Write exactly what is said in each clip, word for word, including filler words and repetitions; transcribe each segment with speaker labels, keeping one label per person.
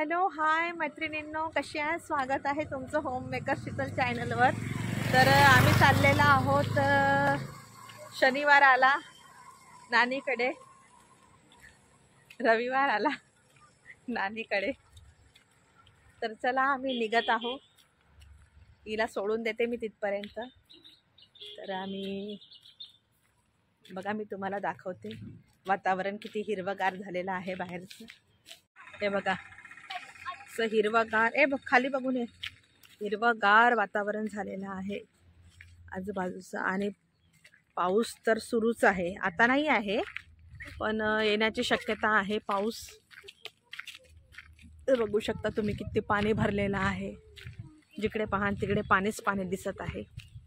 Speaker 1: Hello hi मैत्रिणींनो, कशी आहे? स्वागत आहे तुमचं होम मेकर शीतल चॅनलवर. तर आम्ही चाललेला आहोत, शनिवार आला नानीकडे, रविवार आला नानीकडे. तर चला आम्ही निघत आहोत. हिला सोडून देते मी तिथपर्यंत. तर आम्ही बघा, मी तुम्हाला दाखवते वातावरण किती हिरवगार झालेलं आहे बाहेरचं. हे बघा, असं हिरवगार, ए बघ खाली बघून ये, हिरवगार वातावरण झालेलं आहे आजूबाजूचं. आणि पाऊस तर सुरूच आहे, आता नाही आहे पण येण्याची शक्यता आहे पाऊस. तर बघू शकता तुम्ही किती पाणी भरलेलं आहे. जिकडे पाहान तिकडे पाणीच पाणी दिसत आहे.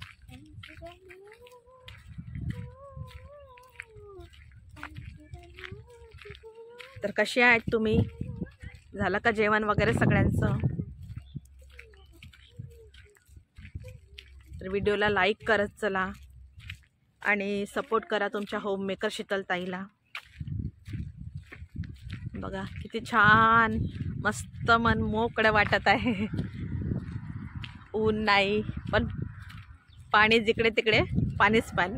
Speaker 1: तर कसे आहेत तुम्ही? झालं का जेवण वगैरे सगळ्यांचं? तर व्हिडिओला लाईक करत चला आणि सपोर्ट करा तुमच्या होम मेकर शीतल ताईला. बघा किती छान मस्त मन मोकळं वाटत आहे. ऊन नाही पण पाणी जिकडे तिकडे पाणीच पाणी,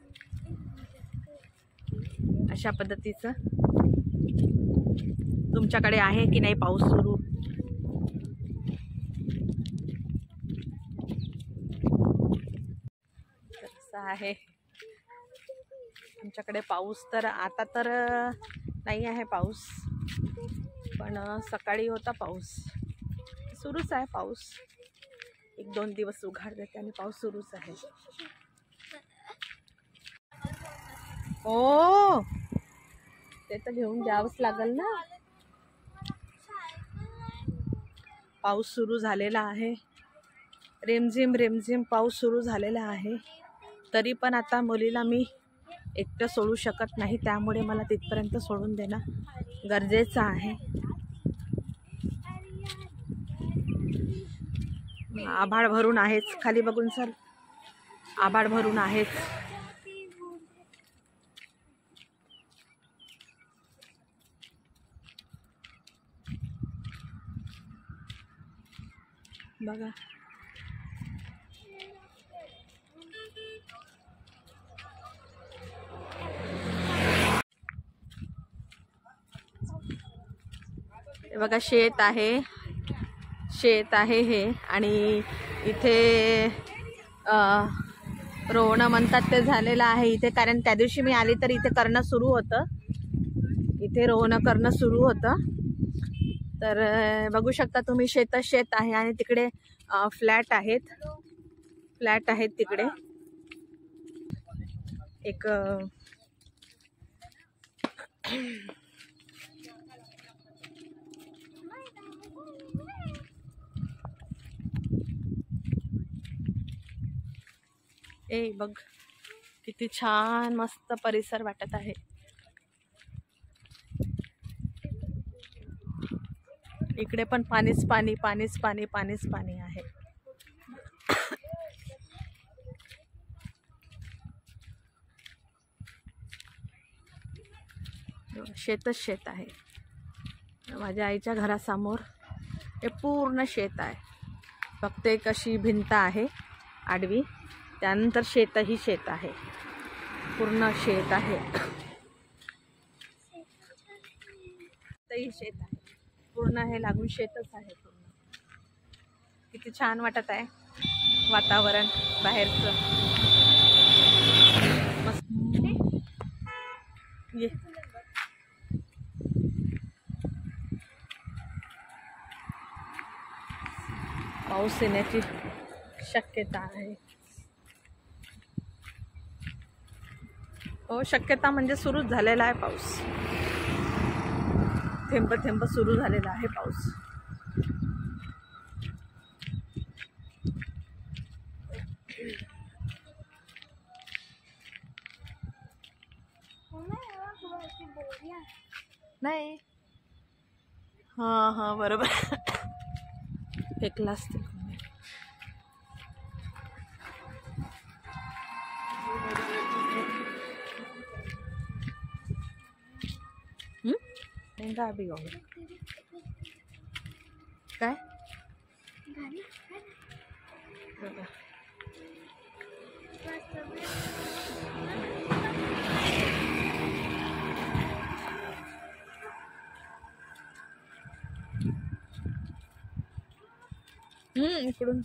Speaker 1: अशा पद्धतीचं. तुमच्याकडे आहे की नाही पाऊस सुरू? असं आहे आमच्याकडे पाऊस. तर आता तर नाही आहे पाऊस, पण सकाळी होता पाऊस. सुरूच आहे पाऊस, एक दोन दिवस उघाड देते आणि पाऊस सुरूच आहे. हो, ते तर घेऊन द्यावंच लागेल ना. पाऊस सुरू झालेला आहे, रिमझिम रिमझिम पाऊस सुरू झालेला आहे. तरी पण आता मुलीला मी एकटं सोडू शकत नाही, त्यामुळे मला तिथपर्यंत सोडून देणं गरजेचं आहे. आभाळ भरून आहेच, खाली बघून चल, आभाळ भरून आहेच. बघा बघा, शेत आहे, शेत आहे हे. आणि इथे रोवणं म्हणतात ते झालेलं आहे इथे. कारण त्या दिवशी मी आली तर इथे करणं सुरू होतं, इथे रोवणं करणं सुरू होतं. तर बघू शकता तुम्ही, शेतच शेत आहे. आणि तिकडे फ्लॅट आहेत, फ्लॅट आहेत तिकडे. एक ए बघ किती छान मस्त परिसर वाटत आहे. इकडे पण पाणीच पाणी, पाणीच पाणी, पाणीच पाणी आहे. शेतच शेत आहे. माझ्या आईच्या घरासमोर हे पूर्ण शेत आहे. फक्त एक अशी भिंत आहे आडवी, त्यानंतर शेतही शेत आहे, पूर्ण शेत आहे. तेही शेत आहे, पूर्ण हे लागून शेतच आहे पूर्ण. किती छान वाटत आहे वातावरण बाहेरचं, मस्त. ये पाऊस येण्याची शक्यता आहे. हो, शक्यता म्हणजे सुरूच झालेला आहे पाऊस, थेंब थेंब सुरू झालेला आहे पाऊस. नाही, हां हां बरोबर, फेकला असते. हम्म, महंगा भी होगा. काय बघा. हम्म इकडून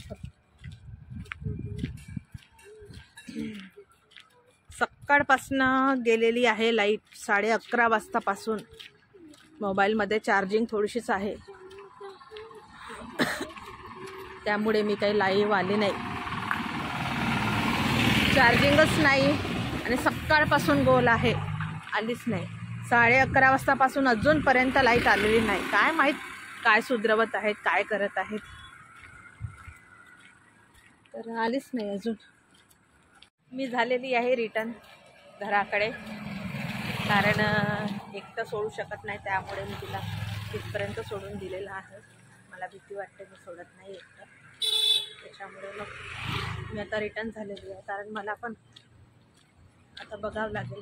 Speaker 1: सकाळपासनं गेलेली आहे लाईट. साडे अकरा वाजतापासून मोबाईलमध्ये चार्जिंग थोडीशीच आहे, त्यामुळे मी काही लाईव्ह आले नाही. चार्जिंगच नाही आणि सकाळपासून गोल आहे, आलीच नाही. साडे अकरा वाजतापासून अजूनपर्यंत लाईट आलेली नाही. काय माहीत काय सुधरवत आहेत, काय करत आहेत, तर आलीच नाही अजून. मी झालेली आहे रिटर्न घराकडे, कारण एकटं सोडू शकत नाही, त्यामुळे मी तिला तिथपर्यंत सोडून दिलेलं आहे. मला भीती वाटते मी सोडत नाही एकटं, त्याच्यामुळे मग मी आता रिटर्न झालेली आहे. कारण मला पण आता बघावं लागेल.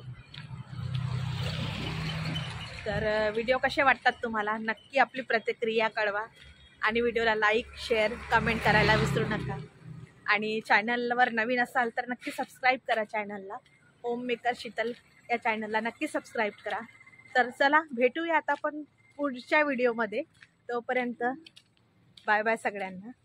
Speaker 1: तर व्हिडिओ कसे वाटतात तुम्हाला नक्की आपली प्रतिक्रिया कळवा आणि व्हिडिओला लाईक शेअर कमेंट करायला विसरू नका. आणि चॅनलवर नवीन असाल तर नक्की सबस्क्राईब करा चॅनलला. होममेकर शीतल या चॅनलला नक्की सबस्क्राईब करा. तर चला भेटूया आता पण पुढच्या व्हिडिओमध्ये. तोपर्यंत बाय बाय सगळ्यांना.